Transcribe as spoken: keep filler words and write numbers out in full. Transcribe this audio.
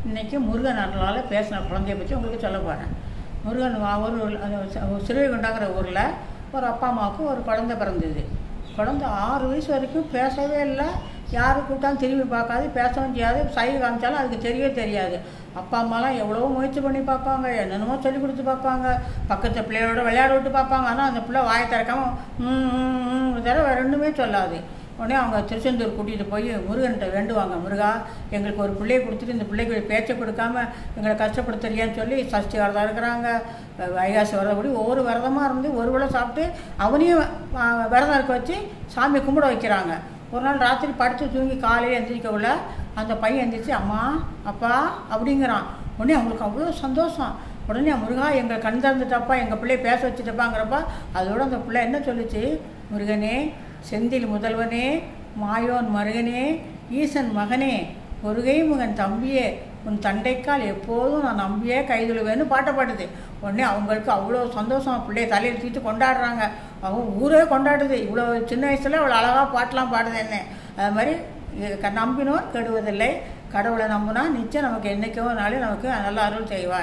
இன்றைக்கி முருகன் அருளால் பேசின குழந்தைய பற்றி உங்களுக்கு சொல்ல போகிறேன். முருகன் ஒரு ஸ்ரீவைகுண்டங்கிற ஊரில் ஒரு அப்பா அம்மாவுக்கு ஒரு குழந்தை பிறந்தது. குழந்தை ஆறு வயசு வரைக்கும் பேசவே இல்லை, யாரு கூப்பிட்டாலும் திரும்பி பார்க்காது, பேசவும் செய்யாது, சைகை காமிச்சாலும் அதுக்கு தெரியவே தெரியாது. அப்பா அம்மாலாம் எவ்வளோ முயற்சி பண்ணி பார்ப்பாங்க, என்னென்னமோ சொல்லி கொடுத்து பார்ப்பாங்க, பக்கத்து பிள்ளையோட விளையாட விட்டு பார்ப்பாங்க. ஆனால் அந்த பிள்ளை வாயை திறக்காமல் தடவை ரெண்டுமே சொல்லாது. உடனே அவங்க திருச்செந்தூர் கூட்டிகிட்டு போய் முருகன்கிட்ட வேண்டுவாங்க, முருகா எங்களுக்கு ஒரு பிள்ளையை கொடுத்துட்டு இந்த பிள்ளைக்கு பேச்சை கொடுக்காம எங்களை கஷ்டப்படுத்துறியான்னு சொல்லி சஷ்டி விரதம் இருக்கிறாங்க, வைகாசி விரதம் கூடி ஒவ்வொரு விரதமாக இருந்து ஒரு வேளை சாப்பிட்டு அவனையும் விரதம் இருக்க வச்சு சாமி கும்பிட வைக்கிறாங்க. ஒரு நாள் ராத்திரி படுத்து தூங்கி காலையில் எந்திரிக்கவுள்ள அந்த பையன் எந்திரிச்சு அம்மா அப்பா அப்படிங்கிறான். உடனே அவங்களுக்கு அவ்வளோ சந்தோஷம். உடனே முருகா எங்கள் கண் திறந்துட்டப்பா, எங்கள் பிள்ளைய பேச வச்சுட்டப்பாங்கிறப்ப அதோட அந்த பிள்ளை என்ன சொல்லிச்சு, முருகனே செந்தில் முதல்வனே மாயோன் மருகனே ஈசன் மகனே முருகை முகன் தம்பியே உன் தண்டைக்கால் எப்போதும் நான் நம்பியே கைதுழுவேன்னு பாட்டை பாடுது. உடனே அவங்களுக்கு அவ்வளோ சந்தோஷம், பிள்ளைய தலையில் தூக்கிட்டு கொண்டாடுறாங்க. அவங்க ஊரே கொண்டாடுது, இவ்வளோ சின்ன வயசில் அவ்வளோ அழகாக பாட்டெலாம் பாடுது. என்ன அது மாதிரி நம்பினோர் கெடுவதில்லை, கடவுளை நம்பினா நிச்சயம் நமக்கு என்றைக்கோ நாளே நமக்கு நல்ல அருள் செய்வார்.